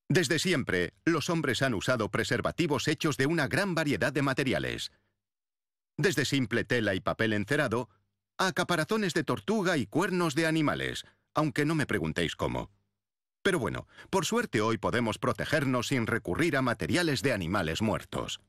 Desde siempre, los hombres han usado preservativos hechos de una gran variedad de materiales. Desde simple tela y papel encerado, a caparazones de tortuga y cuernos de animales, aunque no me preguntéis cómo. Pero bueno, por suerte hoy podemos protegernos sin recurrir a materiales de animales muertos.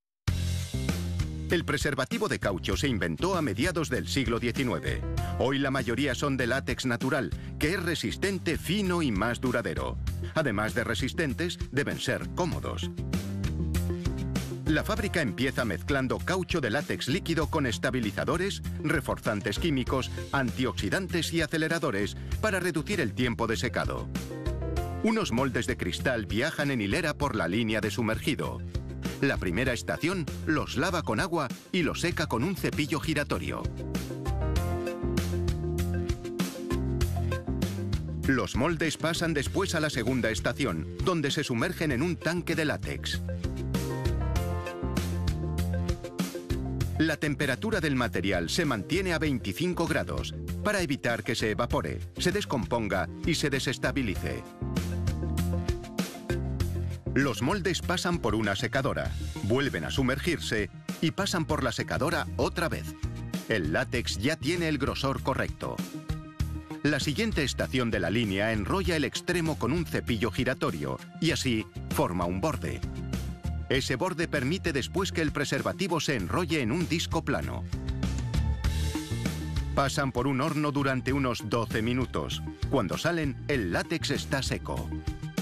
El preservativo de caucho se inventó a mediados del siglo XIX. Hoy la mayoría son de látex natural, que es resistente, fino y más duradero. Además de resistentes, deben ser cómodos. La fábrica empieza mezclando caucho de látex líquido con estabilizadores, reforzantes químicos, antioxidantes y aceleradores para reducir el tiempo de secado. Unos moldes de cristal viajan en hilera por la línea de sumergido. La primera estación los lava con agua y los seca con un cepillo giratorio. Los moldes pasan después a la segunda estación, donde se sumergen en un tanque de látex. La temperatura del material se mantiene a 25 grados para evitar que se evapore, se descomponga y se desestabilice. Los moldes pasan por una secadora, vuelven a sumergirse y pasan por la secadora otra vez. El látex ya tiene el grosor correcto. La siguiente estación de la línea enrolla el extremo con un cepillo giratorio y así forma un borde. Ese borde permite después que el preservativo se enrolle en un disco plano. Pasan por un horno durante unos 12 minutos. Cuando salen, el látex está seco.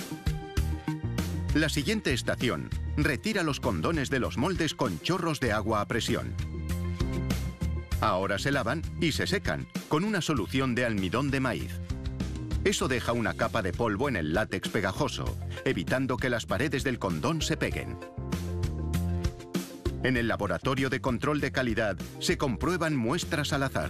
La siguiente estación retira los condones de los moldes con chorros de agua a presión. Ahora se lavan y se secan con una solución de almidón de maíz. Eso deja una capa de polvo en el látex pegajoso, evitando que las paredes del condón se peguen. En el laboratorio de control de calidad se comprueban muestras al azar.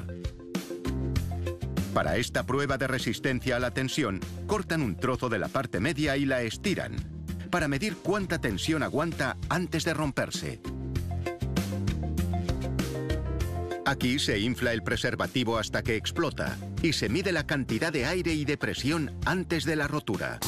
Para esta prueba de resistencia a la tensión, cortan un trozo de la parte media y la estiran, para medir cuánta tensión aguanta antes de romperse. Aquí se infla el preservativo hasta que explota y se mide la cantidad de aire y de presión antes de la rotura.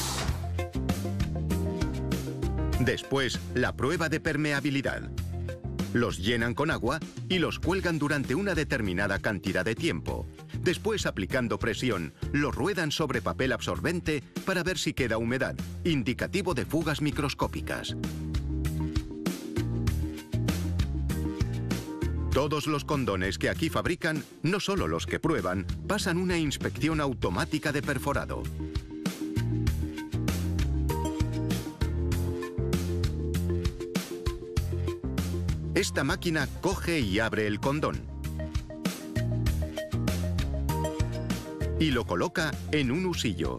Después, la prueba de permeabilidad. Los llenan con agua y los cuelgan durante una determinada cantidad de tiempo. Después, aplicando presión, los ruedan sobre papel absorbente para ver si queda humedad, indicativo de fugas microscópicas. Todos los condones que aquí fabrican, no solo los que prueban, pasan una inspección automática de perforado. Esta máquina coge y abre el condón y lo coloca en un husillo.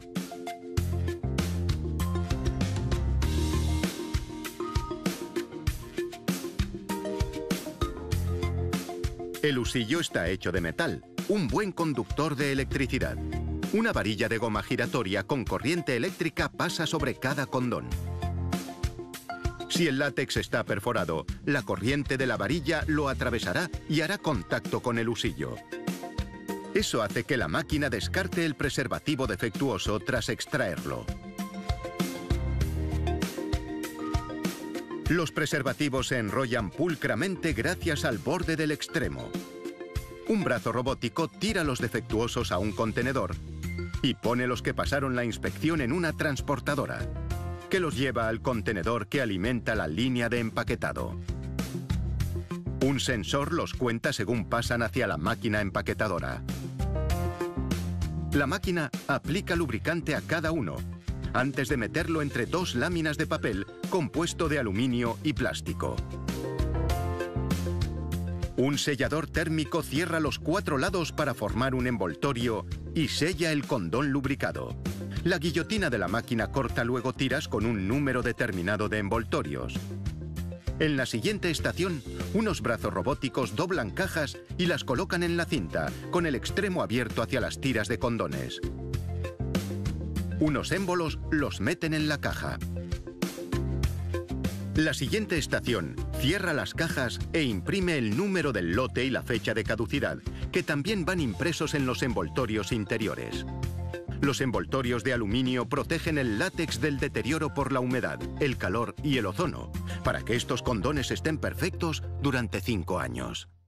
El husillo está hecho de metal, un buen conductor de electricidad. Una varilla de goma giratoria con corriente eléctrica pasa sobre cada condón. Si el látex está perforado, la corriente de la varilla lo atravesará y hará contacto con el husillo. Eso hace que la máquina descarte el preservativo defectuoso tras extraerlo. Los preservativos se enrollan pulcramente gracias al borde del extremo. Un brazo robótico tira los defectuosos a un contenedor y pone los que pasaron la inspección en una transportadora, que los lleva al contenedor que alimenta la línea de empaquetado. Un sensor los cuenta según pasan hacia la máquina empaquetadora. La máquina aplica lubricante a cada uno, antes de meterlo entre dos láminas de papel compuesto de aluminio y plástico. Un sellador térmico cierra los 4 lados para formar un envoltorio y sella el condón lubricado. La guillotina de la máquina corta luego tiras con un número determinado de envoltorios. En la siguiente estación, unos brazos robóticos doblan cajas y las colocan en la cinta, con el extremo abierto hacia las tiras de condones. Unos émbolos los meten en la caja. La siguiente estación cierra las cajas e imprime el número del lote y la fecha de caducidad, que también van impresos en los envoltorios interiores. Los envoltorios de aluminio protegen el látex del deterioro por la humedad, el calor y el ozono, para que estos condones estén perfectos durante 5 años.